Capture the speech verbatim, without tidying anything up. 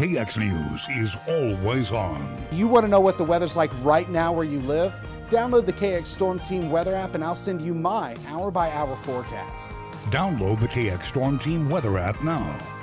K X News is always on. You want to know what the weather's like right now where you live? Download the K X Storm Team weather app and I'll send you my hour by hour forecast. Download the K X Storm Team weather app now.